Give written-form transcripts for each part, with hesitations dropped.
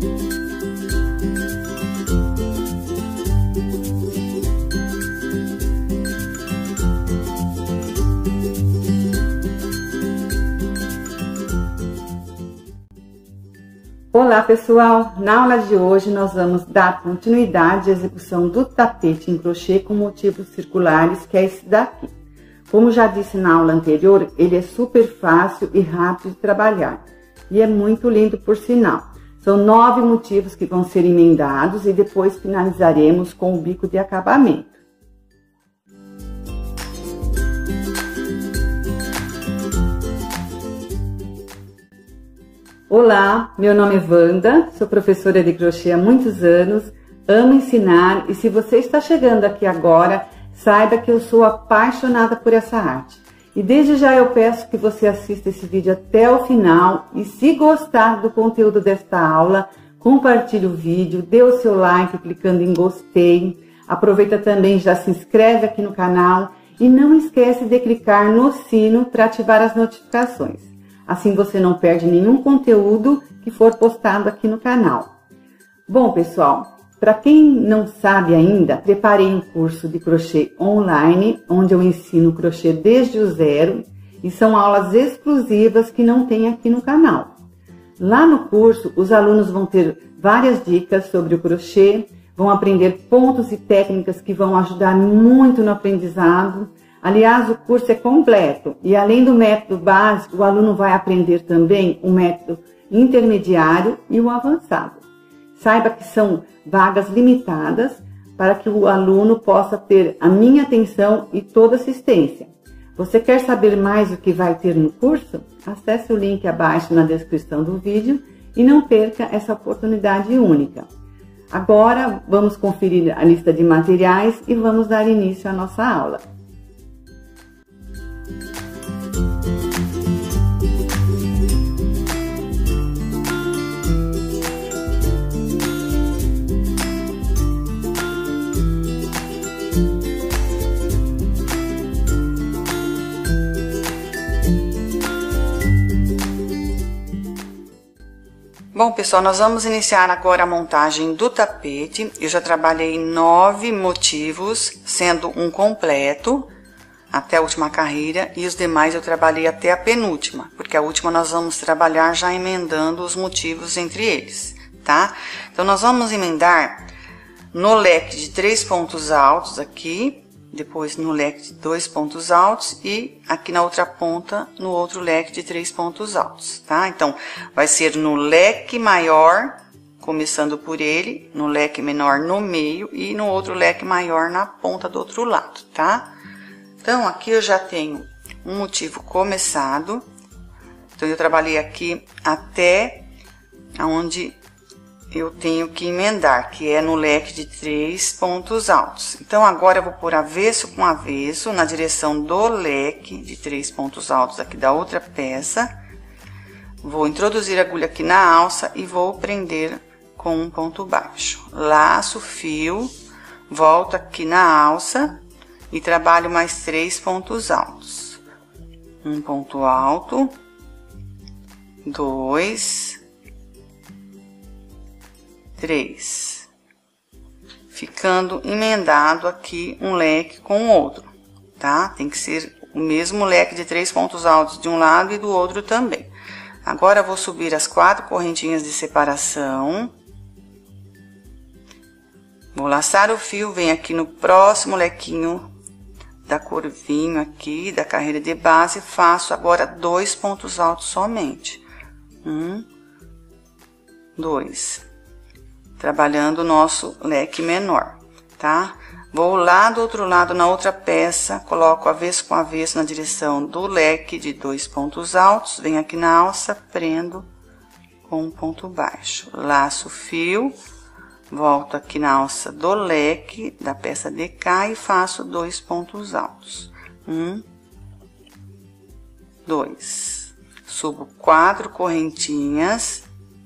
Olá pessoal, na aula de hoje nós vamos dar continuidade à execução do tapete em crochê com motivos circulares, que é esse daqui. Como já disse na aula anterior, ele é super fácil e rápido de trabalhar e é muito lindo por sinal. São 9 motivos que vão ser emendados e depois finalizaremos com o bico de acabamento. Olá, meu nome é Wanda, sou professora de crochê há muitos anos, amo ensinar e se você está chegando aqui agora, saiba que eu sou apaixonada por essa arte. E desde já eu peço que você assista esse vídeo até o final e se gostar do conteúdo desta aula, compartilhe o vídeo, dê o seu like clicando em gostei, aproveita também e já se inscreve aqui no canal e não esquece de clicar no sino para ativar as notificações. Assim você não perde nenhum conteúdo que for postado aqui no canal. Bom, pessoal, para quem não sabe ainda, preparei um curso de crochê online, onde eu ensino crochê desde o zero, e são aulas exclusivas que não tem aqui no canal. Lá no curso, os alunos vão ter várias dicas sobre o crochê, vão aprender pontos e técnicas que vão ajudar muito no aprendizado. Aliás, o curso é completo e além do método básico, o aluno vai aprender também o método intermediário e o avançado. Saiba que são vagas limitadas para que o aluno possa ter a minha atenção e toda assistência. Você quer saber mais o que vai ter no curso? Acesse o link abaixo na descrição do vídeo e não perca essa oportunidade única. Agora, vamos conferir a lista de materiais e vamos dar início à nossa aula. Bom, pessoal, nós vamos iniciar agora a montagem do tapete. Eu já trabalhei 9 motivos, sendo um completo até a última carreira e os demais eu trabalhei até a penúltima, porque a última nós vamos trabalhar já emendando os motivos entre eles, tá? Então, nós vamos emendar no leque de 3 pontos altos aqui, depois no leque de 2 pontos altos e aqui na outra ponta no outro leque de 3 pontos altos, tá? Então, vai ser no leque maior, começando por ele, no leque menor no meio e no outro leque maior na ponta do outro lado, tá? Então, aqui eu já tenho um motivo começado, então eu trabalhei aqui até onde eu tenho que emendar, que é no leque de 3 pontos altos. Então, agora eu vou pôr avesso com avesso na direção do leque de 3 pontos altos aqui da outra peça. Vou introduzir a agulha aqui na alça e vou prender com um ponto baixo. Laço o fio, volto aqui na alça e trabalho mais 3 pontos altos. Um ponto alto, 2, 3, ficando emendado aqui um leque com o outro, tá? Tem que ser o mesmo leque de 3 pontos altos de um lado e do outro também. Agora, eu vou subir as 4 correntinhas de separação. Vou laçar o fio, venho aqui no próximo lequinho da curvinho aqui, da carreira de base, faço agora 2 pontos altos somente. 1, 2. Trabalhando o nosso leque menor, tá? Vou lá do outro lado, na outra peça, coloco avesso com avesso na direção do leque de 2 pontos altos, venho aqui na alça, prendo com um ponto baixo. Laço o fio, volto aqui na alça do leque da peça de cá e faço 2 pontos altos. 1, 2. Subo 4 correntinhas.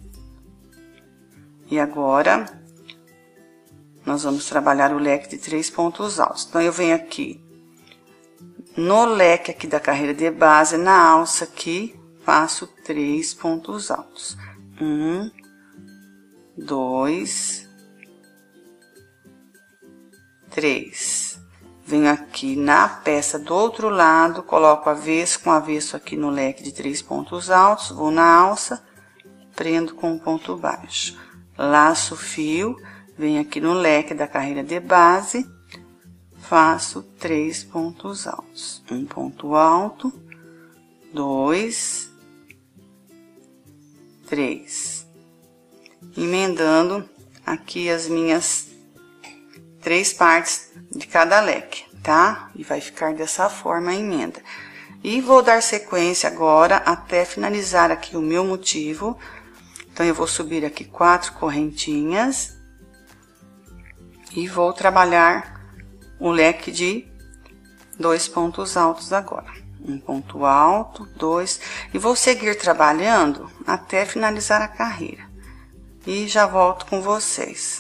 E agora, nós vamos trabalhar o leque de 3 pontos altos. Então, eu venho aqui no leque aqui da carreira de base, na alça aqui, faço 3 pontos altos. 1, 2, 3. Venho aqui na peça do outro lado, coloco avesso com avesso aqui no leque de 3 pontos altos, vou na alça, prendo com um ponto baixo. Laço o fio, venho aqui no leque da carreira de base, faço 3 pontos altos. Um ponto alto, 2, 3. Emendando aqui as minhas 3 partes de cada leque, tá? E vai ficar dessa forma a emenda. E vou dar sequência agora até finalizar aqui o meu motivo. Então, eu vou subir aqui 4 correntinhas e vou trabalhar o leque de 2 pontos altos agora. Um ponto alto, 2, e vou seguir trabalhando até finalizar a carreira. E já volto com vocês.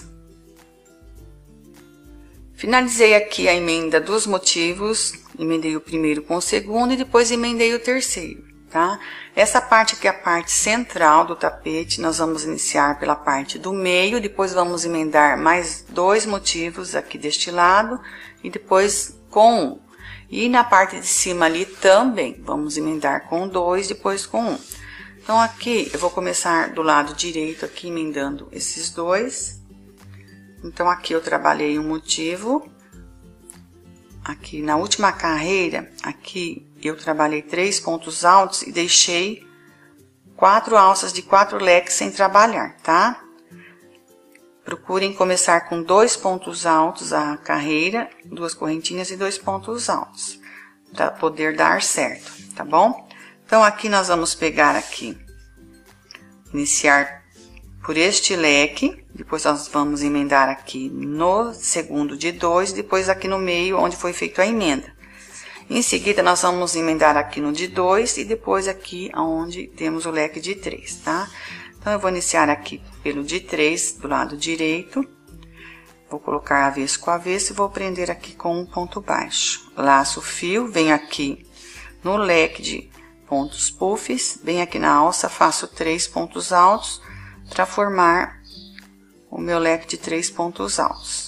Finalizei aqui a emenda dos motivos, emendei o primeiro com o segundo e depois emendei o terceiro, tá? Essa parte aqui é a parte central do tapete, nós vamos iniciar pela parte do meio, depois vamos emendar mais 2 motivos aqui deste lado e depois com um. E na parte de cima ali também, vamos emendar com 2, depois com 1. Então, aqui eu vou começar do lado direito aqui, emendando esses 2. Então, aqui eu trabalhei um motivo, aqui na última carreira, aqui eu trabalhei 3 pontos altos e deixei 4 alças de 4 leques sem trabalhar, tá? Procurem começar com 2 pontos altos a carreira, 2 correntinhas e 2 pontos altos, para poder dar certo, tá bom? Então, aqui nós vamos pegar aqui, iniciar por este leque, depois nós vamos emendar aqui no segundo de 2, depois aqui no meio onde foi feita a emenda. Em seguida, nós vamos emendar aqui no de 2 e depois aqui onde temos o leque de 3, tá? Então, eu vou iniciar aqui pelo de 3 do lado direito, vou colocar avesso com avesso e vou prender aqui com um ponto baixo. Laço o fio, venho aqui no leque de pontos puffs, venho aqui na alça, faço 3 pontos altos, para formar o meu leque de 3 pontos altos.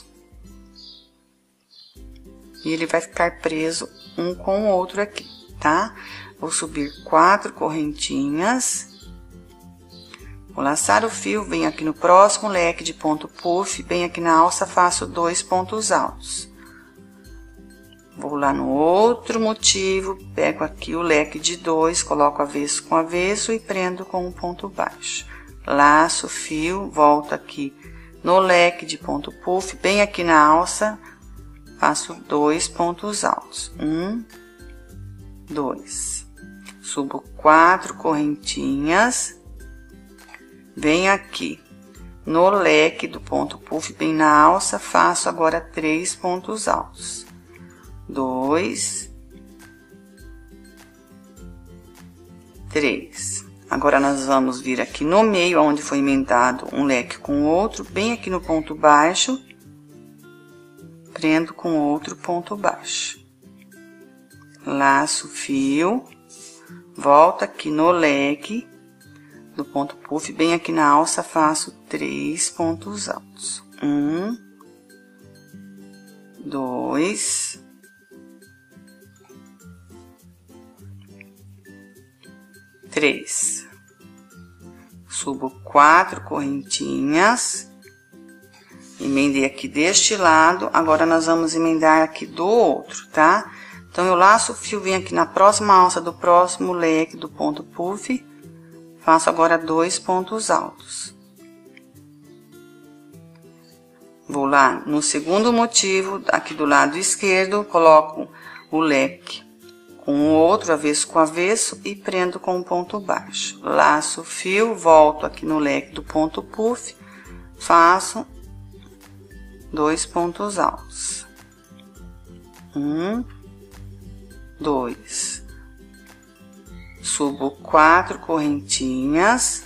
E ele vai ficar preso um com o outro aqui, tá? Vou subir 4 correntinhas, vou laçar o fio, venho aqui no próximo leque de ponto puff, venho aqui na alça, faço 2 pontos altos. Vou lá no outro motivo, pego aqui o leque de 2, coloco avesso com avesso e prendo com um ponto baixo. Laço o fio, volto aqui no leque de ponto puff, bem aqui na alça, faço 2 pontos altos. 1, 2. Subo 4 correntinhas, venho aqui no leque do ponto puff, bem na alça, faço agora 3 pontos altos. 2, 3. Agora, nós vamos vir aqui no meio, onde foi emendado um leque com o outro, bem aqui no ponto baixo, prendo com outro ponto baixo. Laço o fio, volto aqui no leque do ponto puff, bem aqui na alça, faço 3 pontos altos. 1, 2, 3. Subo 4 correntinhas, emendei aqui deste lado, agora nós vamos emendar aqui do outro, tá? Então, eu laço o fio, venho aqui na próxima alça do próximo leque do ponto puff, faço agora 2 pontos altos. Vou lá no segundo motivo, aqui do lado esquerdo, coloco o leque com o outro avesso com avesso e prendo com um ponto baixo. Laço o fio, volto aqui no leque do ponto puff, faço 2 pontos altos. 1, 2. Subo 4 correntinhas,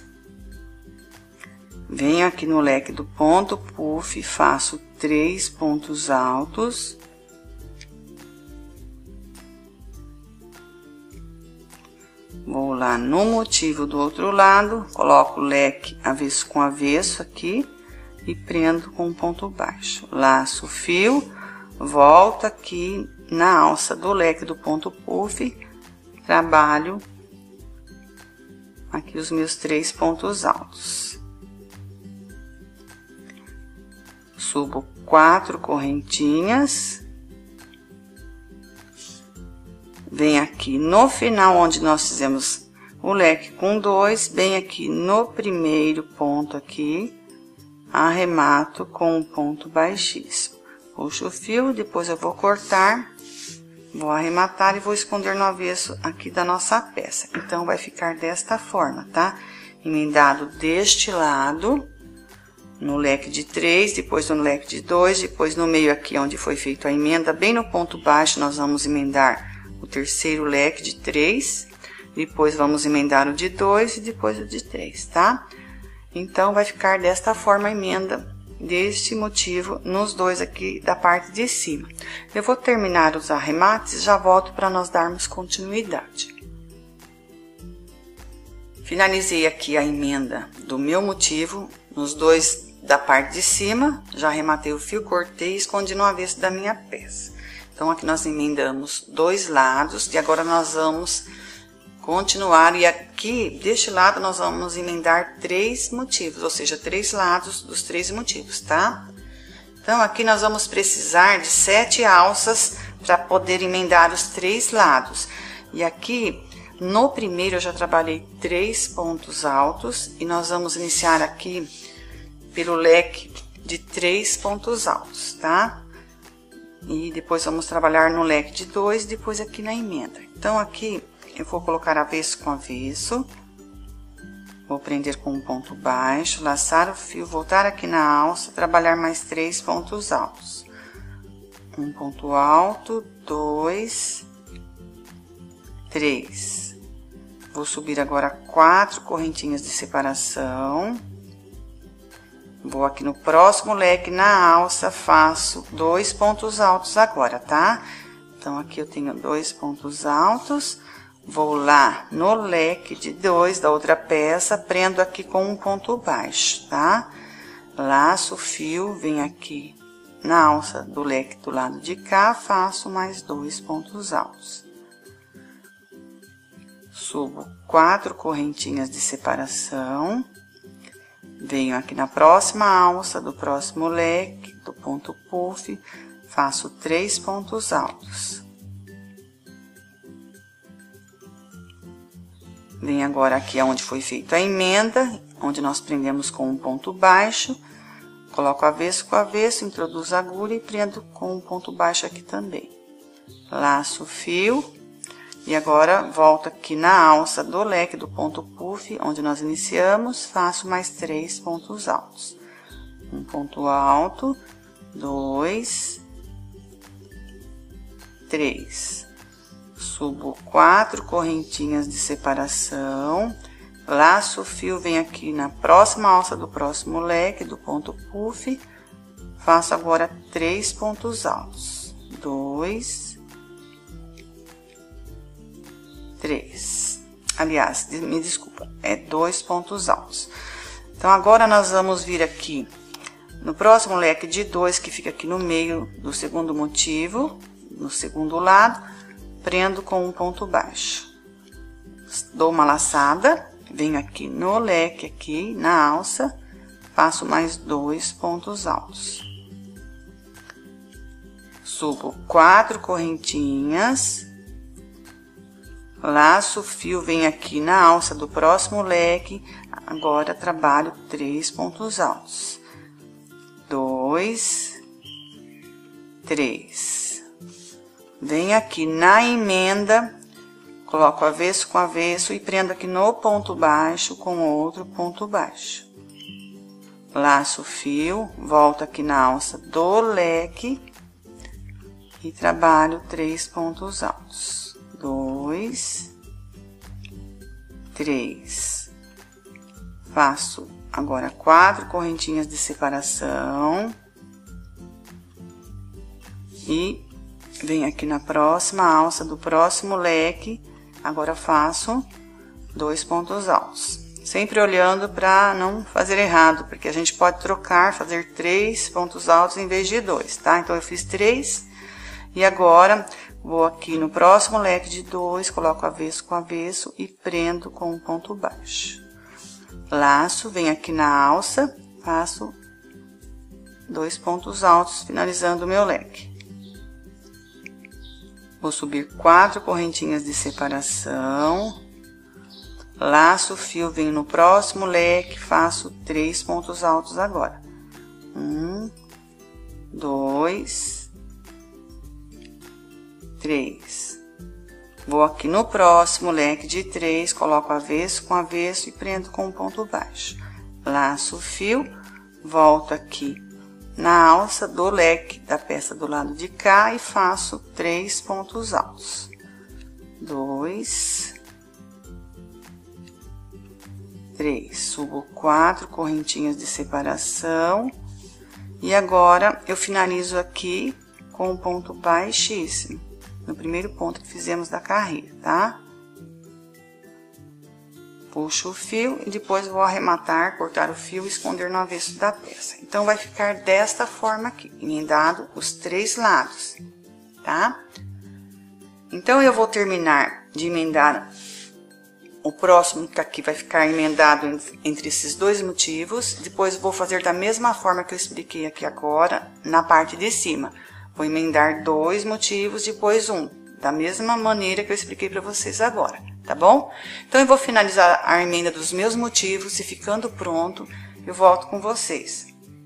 venho aqui no leque do ponto puff, faço 3 pontos altos. Vou lá no motivo do outro lado, coloco o leque avesso com avesso aqui e prendo com um ponto baixo. Laço o fio, volto aqui na alça do leque do ponto puff, trabalho aqui os meus 3 pontos altos. Subo 4 correntinhas. Venho aqui no final onde nós fizemos o leque com 2, bem aqui no primeiro ponto aqui, arremato com um ponto baixíssimo. Puxo o fio, depois eu vou cortar, vou arrematar e vou esconder no avesso aqui da nossa peça. Então, vai ficar desta forma, tá? Emendado deste lado, no leque de 3, depois no leque de 2, depois no meio aqui onde foi feita a emenda, bem no ponto baixo, nós vamos emendar o terceiro leque de 3, depois vamos emendar o de 2 e depois o de 3, tá? Então, vai ficar desta forma a emenda deste motivo nos dois aqui da parte de cima. Eu vou terminar os arremates e já volto para nós darmos continuidade. Finalizei aqui a emenda do meu motivo nos dois da parte de cima, já arrematei o fio, cortei e escondi no avesso da minha peça. Então, aqui nós emendamos 2 lados e agora nós vamos continuar, e aqui deste lado nós vamos emendar 3 motivos, ou seja, 3 lados dos 3 motivos, tá? Então, aqui nós vamos precisar de 7 alças para poder emendar os 3 lados. E aqui, no primeiro, eu já trabalhei 3 pontos altos e nós vamos iniciar aqui pelo leque de 3 pontos altos, tá? E depois vamos trabalhar no leque de 2, depois aqui na emenda. Então, aqui eu vou colocar avesso com avesso, vou prender com um ponto baixo, laçar o fio, voltar aqui na alça, trabalhar mais 3 pontos altos. Um ponto alto, 2, 3. Vou subir agora 4 correntinhas de separação. Vou aqui no próximo leque, na alça, faço 2 pontos altos agora, tá? Então, aqui eu tenho 2 pontos altos, vou lá no leque de 2 da outra peça, prendo aqui com um ponto baixo, tá? Laço o fio, venho aqui na alça do leque do lado de cá, faço mais 2 pontos altos. Subo 4 correntinhas de separação. Venho aqui na próxima alça do próximo leque, do ponto puff, faço 3 pontos altos. Venho agora aqui onde foi feita a emenda, onde nós prendemos com um ponto baixo, coloco avesso com avesso, introduzo a agulha e prendo com um ponto baixo aqui também. Laço o fio. E agora, volto aqui na alça do leque do ponto puff, onde nós iniciamos, faço mais 3 pontos altos. Um ponto alto, 2, 3. Subo 4 correntinhas de separação, laço o fio, venho aqui na próxima alça do próximo leque, do ponto puff, faço agora 3 pontos altos. 2, 3. Aliás, me desculpa, é 2 pontos altos. Então, agora nós vamos vir aqui no próximo leque de 2, que fica aqui no meio do segundo motivo, no segundo lado, prendo com um ponto baixo. Dou uma laçada, venho aqui no leque, aqui na alça, faço mais 2 pontos altos. Subo 4 correntinhas. Laço o fio, venho aqui na alça do próximo leque, agora trabalho 3 pontos altos. 2, 3. Venho aqui na emenda, coloco avesso com avesso e prendo aqui no ponto baixo com outro ponto baixo. Laço o fio, volto aqui na alça do leque e trabalho 3 pontos altos. 2, 3. Faço agora 4 correntinhas de separação e venho aqui na próxima alça do próximo leque. Agora faço 2 pontos altos. Sempre olhando para não fazer errado, porque a gente pode trocar, fazer 3 pontos altos em vez de 2, tá? Então, eu fiz 3 e agora vou aqui no próximo leque de 2, coloco avesso com avesso e prendo com um ponto baixo. Laço, venho aqui na alça, faço 2 pontos altos, finalizando o meu leque. Vou subir 4 correntinhas de separação. Laço o fio, venho no próximo leque, faço 3 pontos altos agora. 1, 2, 3. Vou aqui no próximo leque de 3, coloco avesso com avesso e prendo com um ponto baixo. Laço o fio, volto aqui na alça do leque da peça do lado de cá e faço 3 pontos altos. 2, 3, subo 4 correntinhas de separação e agora eu finalizo aqui com um ponto baixíssimo, no primeiro ponto que fizemos da carreira, tá? Puxo o fio e depois vou arrematar, cortar o fio e esconder no avesso da peça. Então, vai ficar desta forma aqui, emendado os 3 lados, tá? Então, eu vou terminar de emendar o próximo, que aqui vai ficar emendado entre esses 2 motivos. Depois, vou fazer da mesma forma que eu expliquei aqui agora, na parte de cima. Vou emendar 2 motivos, depois um, da mesma maneira que eu expliquei para vocês agora, tá bom? Então, eu vou finalizar a emenda dos meus motivos e ficando pronto, eu volto com vocês.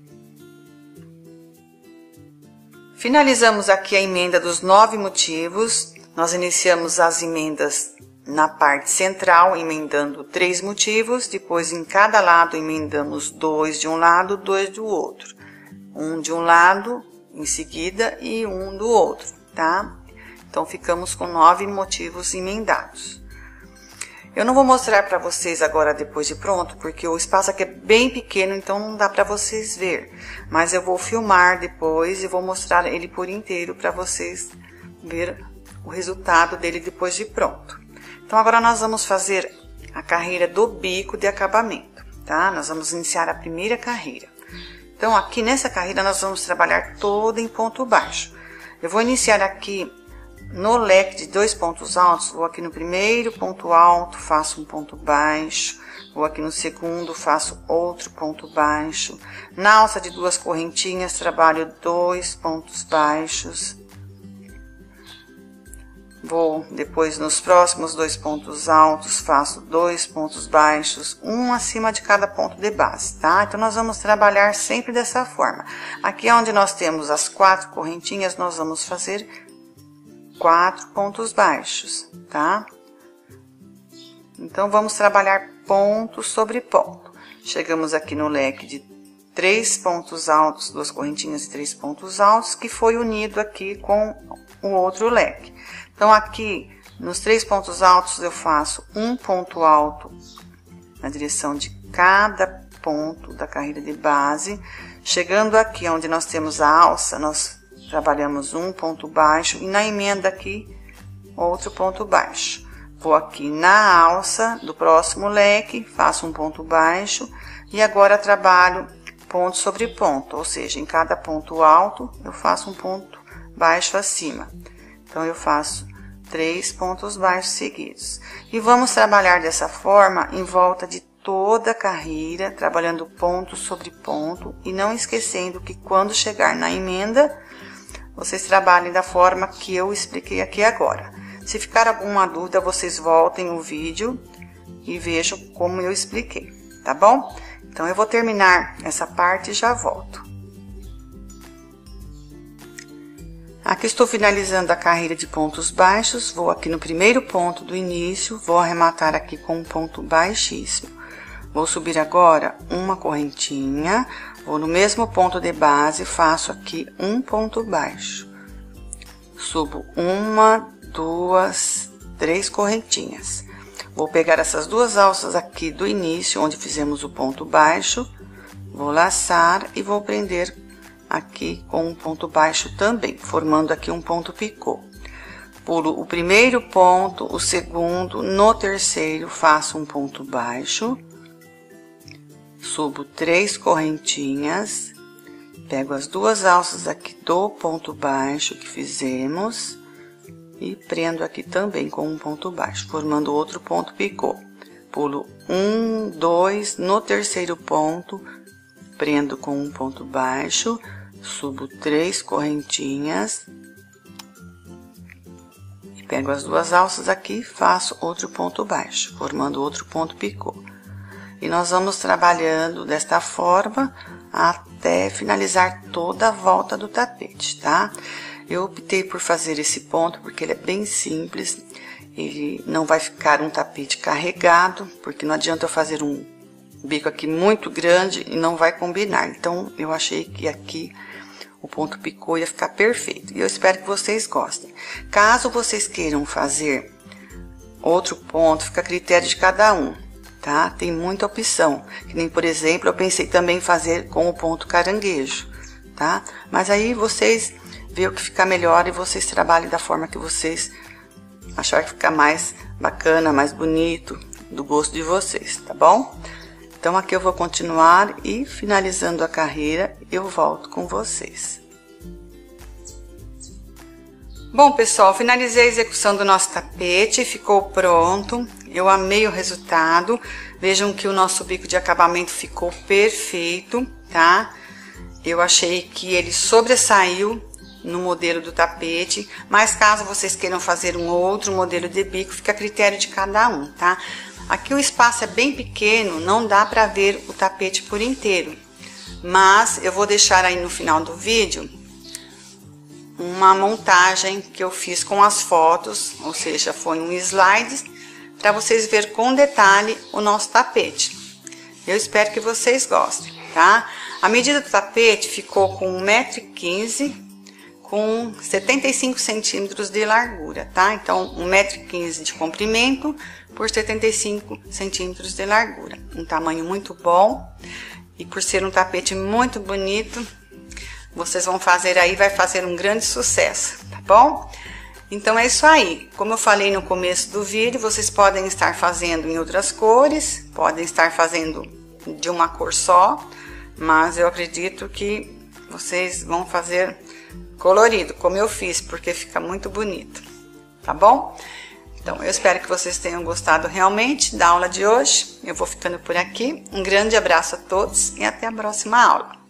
Finalizamos aqui a emenda dos 9 motivos. Nós iniciamos as emendas na parte central, emendando 3 motivos, depois em cada lado emendamos 2 de um lado, 2 do outro. Um de um lado em seguida e um do outro, tá? Então, ficamos com 9 motivos emendados. Eu não vou mostrar para vocês agora depois de pronto, porque o espaço aqui é bem pequeno, então não dá para vocês ver. Mas eu vou filmar depois e vou mostrar ele por inteiro para vocês ver o resultado dele depois de pronto. Então, agora nós vamos fazer a carreira do bico de acabamento, tá? Nós vamos iniciar a primeira carreira. Então, aqui nessa carreira nós vamos trabalhar toda em ponto baixo. Eu vou iniciar aqui no leque de 2 pontos altos, vou aqui no primeiro ponto alto, faço um ponto baixo, vou aqui no segundo, faço outro ponto baixo. Na alça de 2 correntinhas, trabalho 2 pontos baixos. Vou depois nos próximos 2 pontos altos, faço 2 pontos baixos, um acima de cada ponto de base, tá? Então, nós vamos trabalhar sempre dessa forma. Aqui onde nós temos as 4 correntinhas, nós vamos fazer 4 pontos baixos, tá? Então, vamos trabalhar ponto sobre ponto. Chegamos aqui no leque de 3 pontos altos, 2 correntinhas e 3 pontos altos, que foi unido aqui com o outro leque. Então, aqui, nos 3 pontos altos, eu faço um ponto alto na direção de cada ponto da carreira de base. Chegando aqui, onde nós temos a alça, nós trabalhamos um ponto baixo e na emenda aqui, outro ponto baixo. Vou aqui na alça do próximo leque, faço um ponto baixo e agora trabalho ponto sobre ponto, ou seja, em cada ponto alto, eu faço um ponto baixo acima. Então, eu faço 3 pontos baixos seguidos. E vamos trabalhar dessa forma em volta de toda a carreira, trabalhando ponto sobre ponto. E não esquecendo que quando chegar na emenda, vocês trabalhem da forma que eu expliquei aqui agora. Se ficar alguma dúvida, vocês voltem o vídeo e vejam como eu expliquei, tá bom? Então, eu vou terminar essa parte e já volto. Aqui estou finalizando a carreira de pontos baixos, vou aqui no primeiro ponto do início, vou arrematar aqui com um ponto baixíssimo. Vou subir agora uma correntinha, vou no mesmo ponto de base, faço aqui um ponto baixo. Subo 1, 2, 3 correntinhas. Vou pegar essas 2 alças aqui do início, onde fizemos o ponto baixo, vou laçar e vou prender aqui com um ponto baixo também, formando aqui um ponto picô. pulo o primeiro ponto, o segundo, no terceiro faço um ponto baixo, subo 3 correntinhas, pego as 2 alças aqui do ponto baixo que fizemos e prendo aqui também com um ponto baixo, formando outro ponto picô. Pulo 1, 2, no terceiro ponto, prendo com um ponto baixo, subo 3 correntinhas, e pego as 2 alças aqui, faço outro ponto baixo, formando outro ponto picô. E nós vamos trabalhando desta forma até finalizar toda a volta do tapete, tá? Eu optei por fazer esse ponto porque ele é bem simples, ele não vai ficar um tapete carregado, porque não adianta eu fazer um bico aqui muito grande e não vai combinar. Então, eu achei que aqui o ponto picô ia ficar perfeito. E eu espero que vocês gostem. Caso vocês queiram fazer outro ponto, fica a critério de cada um, tá? Tem muita opção. Que nem, por exemplo, eu pensei também em fazer com o ponto caranguejo, tá? Mas aí vocês vê o que fica melhor e vocês trabalhem da forma que vocês achar que fica mais bacana, mais bonito, do gosto de vocês, tá bom? Então, aqui eu vou continuar e finalizando a carreira, eu volto com vocês. Bom, pessoal, finalizei a execução do nosso tapete, ficou pronto. Eu amei o resultado. Vejam que o nosso bico de acabamento ficou perfeito, tá? Eu achei que ele sobressaiu no modelo do tapete, mas caso vocês queiram fazer um outro modelo de bico, fica a critério de cada um, tá? Aqui o espaço é bem pequeno, não dá para ver o tapete por inteiro, mas eu vou deixar aí no final do vídeo uma montagem que eu fiz com as fotos, ou seja, foi um slide para vocês verem com detalhe o nosso tapete. Eu espero que vocês gostem, tá? A medida do tapete ficou com 1,15 m com 75 centímetros de largura, tá? Então, 1,15 m de comprimento por 75 centímetros de largura. Um tamanho muito bom e por ser um tapete muito bonito, vocês vão fazer aí, vai fazer um grande sucesso, tá bom? Então, é isso aí. Como eu falei no começo do vídeo, vocês podem estar fazendo em outras cores, podem estar fazendo de uma cor só, mas eu acredito que vocês vão fazer colorido, como eu fiz, porque fica muito bonito, tá bom? Então, eu espero que vocês tenham gostado realmente da aula de hoje. Eu vou ficando por aqui. Um grande abraço a todos e até a próxima aula.